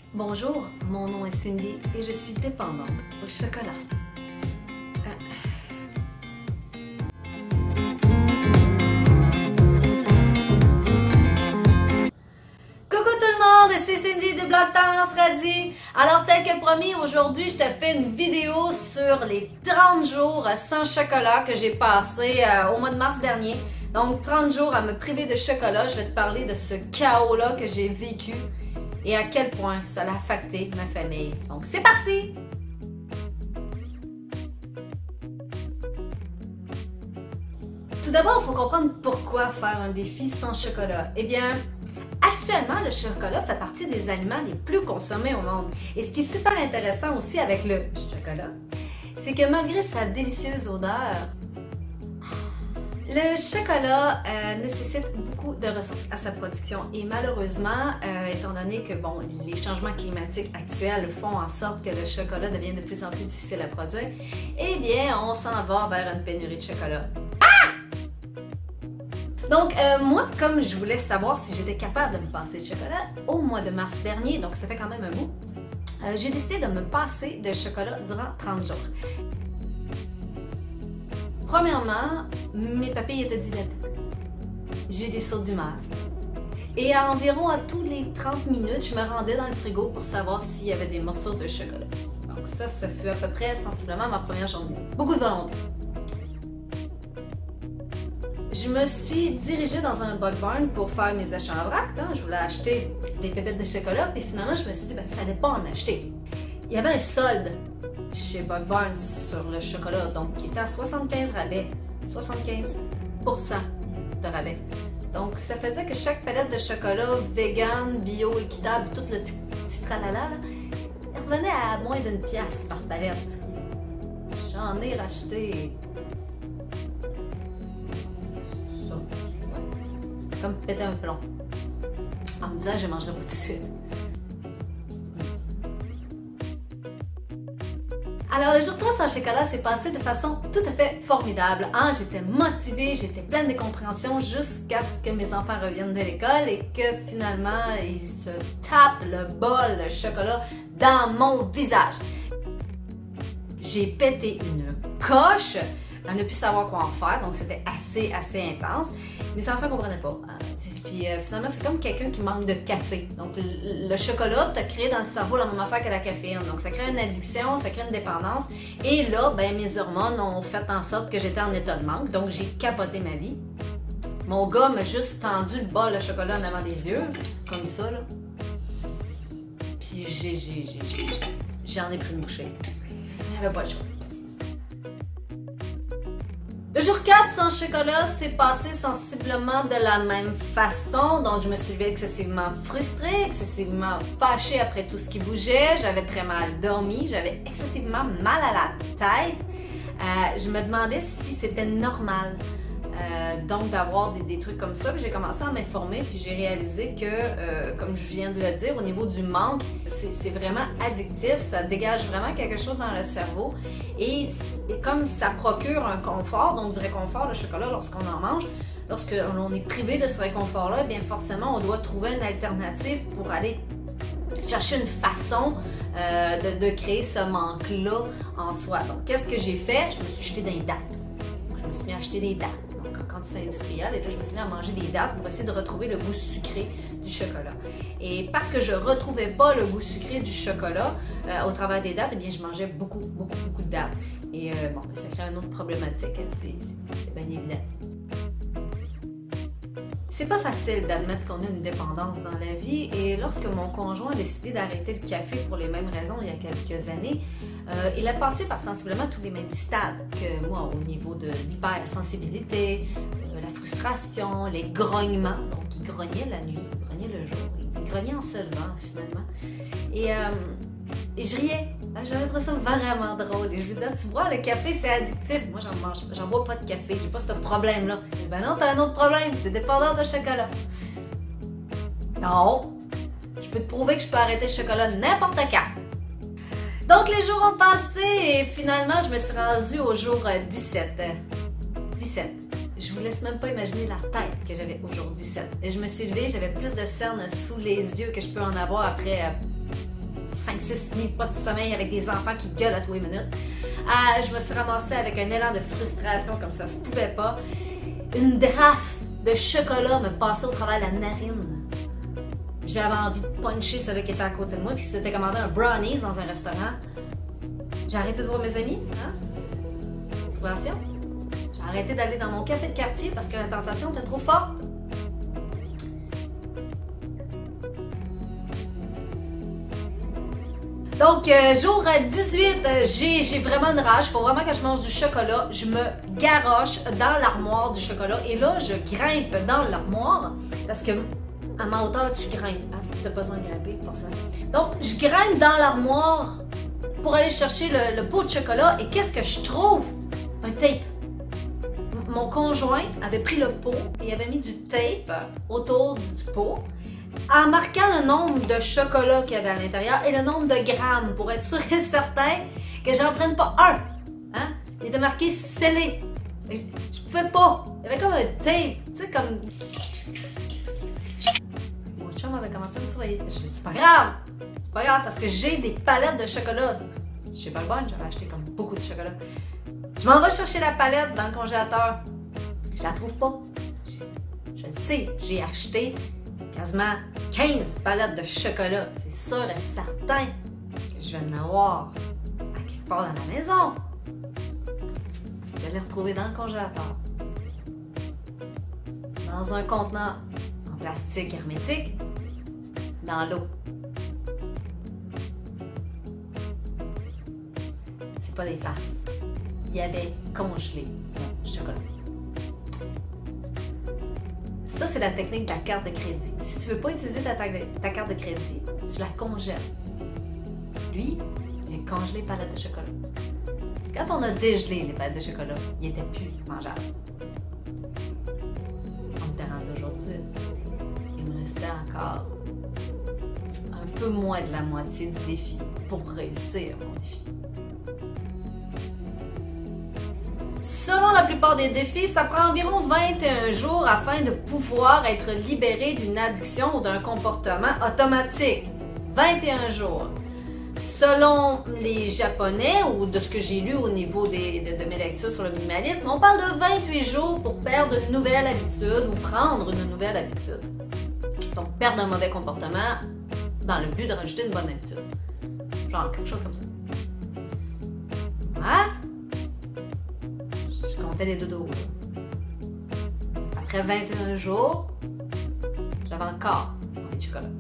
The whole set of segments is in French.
Bonjour, mon nom est Cindy et je suis dépendante au chocolat. Coucou tout le monde, c'est Cindy du blog Tendance Radie. Alors tel que promis, aujourd'hui je te fais une vidéo sur les 30 jours sans chocolat que j'ai passé au mois de mars dernier. Donc 30 jours à me priver de chocolat, je vais te parler de ce chaos-là que j'ai vécu et à quel point ça a affecté ma famille. Donc c'est parti! Tout d'abord, il faut comprendre pourquoi faire un défi sans chocolat. Eh bien, actuellement, le chocolat fait partie des aliments les plus consommés au monde. Et ce qui est super intéressant aussi avec le chocolat, c'est que malgré sa délicieuse odeur, le chocolat nécessite beaucoup de ressources à sa production et malheureusement, étant donné que bon, les changements climatiques actuels font en sorte que le chocolat devient de plus en plus difficile à produire, eh bien, on s'en va vers une pénurie de chocolat. Donc, moi, comme je voulais savoir si j'étais capable de me passer de chocolat au mois de mars dernier, donc ça fait quand même un bout, j'ai décidé de me passer de chocolat durant 30 jours. Premièrement, mes papilles étaient dilatées. J'ai eu des sautes d'humeur. Et à environ à tous les 30 minutes, je me rendais dans le frigo pour savoir s'il y avait des morceaux de chocolat. Donc ça fut à peu près sensiblement ma première journée. Beaucoup de volonté. Je me suis dirigée dans un Bug Barn pour faire mes achats en vrac. Je voulais acheter des pépettes de chocolat, puis finalement, je me suis dit, il ne fallait pas en acheter. Il y avait un solde chez Bug Barn sur le chocolat, donc qui était à 75 rabais. 75% de rabais. Donc, ça faisait que chaque palette de chocolat vegan, bio, équitable, tout le petit tralala, là, il revenait à moins d'une pièce par palette. J'en ai racheté ça. Ouais. Comme péter un plomb. En me disant, je ne mangerai pas tout de suite. Alors, le jour 3 sans chocolat s'est passé de façon tout à fait formidable. J'étais motivée, j'étais pleine de compréhension jusqu'à ce que mes enfants reviennent de l'école et que finalement, ils se tapent le bol de chocolat dans mon visage. J'ai pété une coche à ne plus savoir quoi en faire, donc c'était assez intense. Mes enfants ne comprenaient pas. Puis finalement, c'est comme quelqu'un qui manque de café. Donc le chocolat t'a créé dans le cerveau la même affaire que la caféine. Donc ça crée une addiction, ça crée une dépendance. Et là, ben, mes hormones ont fait en sorte que j'étais en état de manque. Donc j'ai capoté ma vie. Mon gars m'a juste tendu le bol de chocolat en avant des yeux, comme ça, là. Puis j'en ai plus mouché. J'avais pas le choix. Le jour 4 sans chocolat s'est passé sensiblement de la même façon. Donc, je me suis levée excessivement frustrée, excessivement fâchée après tout ce qui bougeait. J'avais très mal dormi, j'avais excessivement mal à la tête. Je me demandais si c'était normal. Donc d'avoir des trucs comme ça, j'ai commencé à m'informer puis j'ai réalisé que, comme je viens de le dire, au niveau du manque, c'est vraiment addictif, ça dégage vraiment quelque chose dans le cerveau et comme ça procure un confort, donc du réconfort, le chocolat lorsqu'on en mange, lorsqu'on est privé de ce réconfort-là, bien forcément on doit trouver une alternative pour aller chercher une façon de créer ce manque-là en soi. Donc qu'est-ce que j'ai fait? Je me suis jeté dans les dattes. Je me suis mis à acheter des dattes. En quantité industrielle, et là je me suis mis à manger des dattes pour essayer de retrouver le goût sucré du chocolat. Et parce que je retrouvais pas le goût sucré du chocolat au travers des dattes, eh bien je mangeais beaucoup de dattes. Et bon, ça crée une autre problématique, c'est bien évident. C'est pas facile d'admettre qu'on a une dépendance dans la vie et lorsque mon conjoint a décidé d'arrêter le café pour les mêmes raisons il y a quelques années, il a passé par sensiblement tous les mêmes stades que moi au niveau de l'hypersensibilité, la frustration, les grognements. Donc il grognait la nuit, il grognait le jour, il grognait en se levant finalement. Et je riais. J'avais trouvé ça vraiment drôle. Et je lui disais, tu vois, le café, c'est addictif. Moi, j'en bois pas de café. J'ai pas ce problème-là. Il dit, ben non, t'as un autre problème. T'es dépendante de chocolat. Non. Je peux te prouver que je peux arrêter le chocolat n'importe quand. Donc, les jours ont passé et finalement, je me suis rendue au jour 17. 17. Je vous laisse même pas imaginer la tête que j'avais au jour 17. Et je me suis levée, j'avais plus de cernes sous les yeux que je peux en avoir après 5-6 nuits, pas de sommeil avec des enfants qui gueulent à tous les minutes. Je me suis ramassée avec un élan de frustration comme ça se pouvait pas. Une draft de chocolat me passait au travers de la narine. J'avais envie de puncher celui qui était à côté de moi, puis s'était commandé un brownies dans un restaurant. J'ai arrêté de voir mes amis, hein? Prévention. J'ai arrêté d'aller dans mon café de quartier parce que la tentation était trop forte. Donc, jour 18, j'ai vraiment une rage. Il faut vraiment que je mange du chocolat. Je me garoche dans l'armoire du chocolat. Et là, je grimpe dans l'armoire parce que à ma hauteur, tu grimpes. Hein? Tu n'as pas besoin de grimper, forcément. Donc, je grimpe dans l'armoire pour aller chercher le pot de chocolat. Et qu'est-ce que je trouve? Un tape. Mon conjoint avait pris le pot et avait mis du tape autour du pot en marquant le nombre de chocolat qu'il y avait à l'intérieur et le nombre de grammes pour être sûr et certain que j'en prenne pas un. Hein? Il était marqué scellé. Je pouvais pas. Il y avait comme un tape. Tu sais, comme... Mon chum avait commencé à me surveiller. Je dis, c'est pas grave. C'est pas grave parce que j'ai des palettes de chocolat. Je sais pas le bon, j'avais acheté comme beaucoup de chocolat. Je m'en vais chercher la palette dans le congélateur. Je la trouve pas. Je le sais, j'ai acheté quasiment 15 palettes de chocolat. C'est sûr et certain que je vais en avoir à quelque part dans la maison. Je l'ai retrouvé dans le congélateur. Dans un contenant en plastique hermétique, dans l'eau. C'est pas des farces. Il y avait congelé mon chocolat. Ça, c'est la technique de la carte de crédit. Si tu veux pas utiliser ta carte de crédit, tu la congèles. Lui, il a congelé les palettes de chocolat. Quand on a dégelé les palettes de chocolat, ils n'étaient plus mangeables. On était rendu aujourd'hui. Il me restait encore un peu moins de la moitié du défi pour réussir mon défi. Selon la plupart des défis, ça prend environ 21 jours afin de pouvoir être libéré d'une addiction ou d'un comportement automatique. 21 jours. Selon les Japonais, ou de ce que j'ai lu au niveau de mes lectures sur le minimalisme, on parle de 28 jours pour perdre une nouvelle habitude ou prendre une nouvelle habitude. Donc, perdre un mauvais comportement dans le but de rajouter une bonne habitude. Genre quelque chose comme ça. Hein? Les dodos. Après 21 jours, j'avais encore envie de chocolat.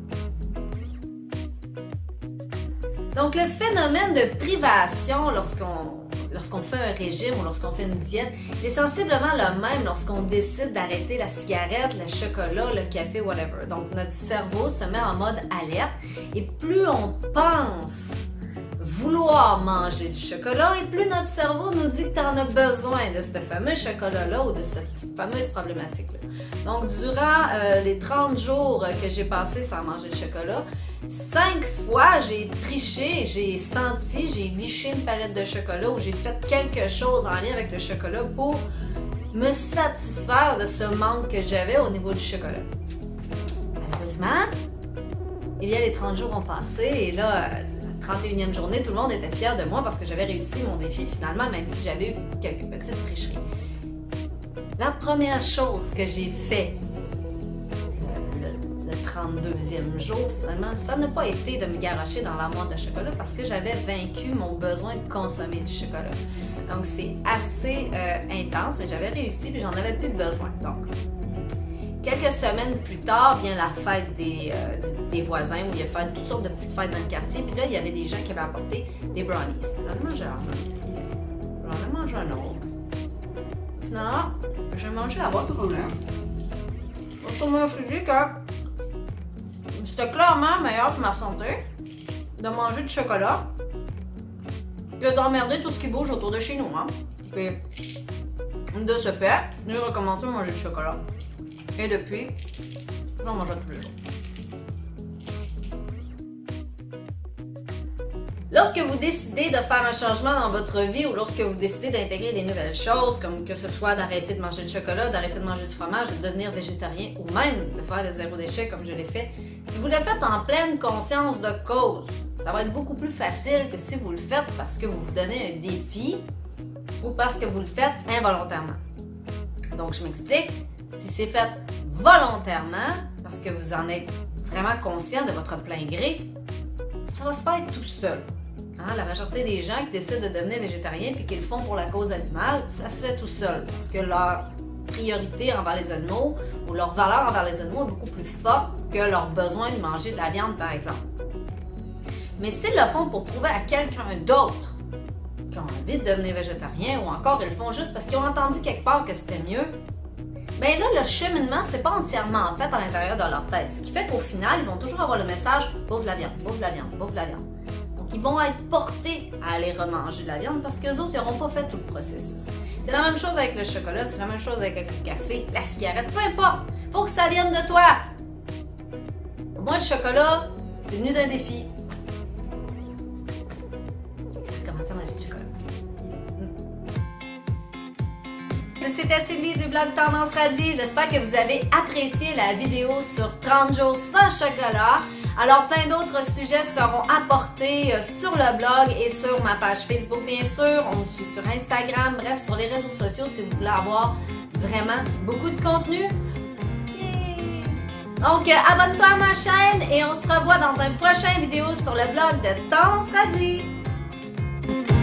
Donc, le phénomène de privation lorsqu'on fait un régime ou lorsqu'on fait une diète, il est sensiblement le même lorsqu'on décide d'arrêter la cigarette, le chocolat, le café, whatever. Donc, notre cerveau se met en mode alerte et plus on pense vouloir manger du chocolat et plus notre cerveau nous dit que tu en as besoin de ce fameux chocolat-là ou de cette fameuse problématique-là. Donc, durant les 30 jours que j'ai passé sans manger de chocolat, 5 fois j'ai triché, j'ai senti, j'ai liché une palette de chocolat ou j'ai fait quelque chose en lien avec le chocolat pour me satisfaire de ce manque que j'avais au niveau du chocolat. Malheureusement, eh bien, les 30 jours ont passé et là, 31e journée, tout le monde était fier de moi parce que j'avais réussi mon défi finalement, même si j'avais eu quelques petites tricheries. La première chose que j'ai fait le 32e jour, finalement, ça n'a pas été de me garocher dans l'armoire de chocolat parce que j'avais vaincu mon besoin de consommer du chocolat. Donc, c'est assez intense, mais j'avais réussi et j'en avais plus besoin. Donc, quelques semaines plus tard vient la fête des voisins où il y a fait toutes sortes de petites fêtes dans le quartier. Puis là, il y avait des gens qui avaient apporté des brownies. J'en ai mangé un. J'en ai mangé un autre. Finalement, j'ai mangé à votre problème. Parce que moi, je me suis dit que c'était clairement meilleur pour ma santé de manger du chocolat que d'emmerder tout ce qui bouge autour de chez nous. Hein? Puis, de ce fait, j'ai recommencé à manger du chocolat. Et depuis, j'en mange tous les jours. Lorsque vous décidez de faire un changement dans votre vie ou lorsque vous décidez d'intégrer des nouvelles choses, comme que ce soit d'arrêter de manger du chocolat, d'arrêter de manger du fromage, de devenir végétarien ou même de faire le zéro déchet comme je l'ai fait, si Si vous le faites en pleine conscience de cause, ça va être beaucoup plus facile que si vous le faites parce que vous vous donnez un défi ou parce que vous le faites involontairement. Donc, je m'explique. Si c'est fait volontairement, parce que vous en êtes vraiment conscient de votre plein gré, ça va se faire tout seul. Hein? La majorité des gens qui décident de devenir végétariens et qui le font pour la cause animale, ça se fait tout seul parce que leur priorité envers les animaux ou leur valeur envers les animaux est beaucoup plus forte que leur besoin de manger de la viande, par exemple. Mais s'ils le font pour prouver à quelqu'un d'autre qui ont envie de devenir végétarien ou encore ils le font juste parce qu'ils ont entendu quelque part que c'était mieux, bien là, le cheminement, c'est pas entièrement fait à l'intérieur de leur tête. Ce qui fait qu'au final, ils vont toujours avoir le message « bouffe de la viande, bouffe de la viande, bouffe de la viande ». Donc, ils vont être portés à aller remanger de la viande parce qu'eux autres, ils n'auront pas fait tout le processus. C'est la même chose avec le chocolat, c'est la même chose avec le café, la cigarette, peu importe. Faut que ça vienne de toi. Moi, le chocolat, c'est venu d'un défi. J'ai commencé à manger du chocolat. C'était Cindy du blog Tendance Radie. J'espère que vous avez apprécié la vidéo sur 30 jours sans chocolat. Alors, plein d'autres sujets seront apportés sur le blog et sur ma page Facebook, bien sûr. On me suit sur Instagram, bref, sur les réseaux sociaux si vous voulez avoir vraiment beaucoup de contenu. Donc, abonne-toi à ma chaîne et on se revoit dans un prochain vidéo sur le blog de Tendance Radie.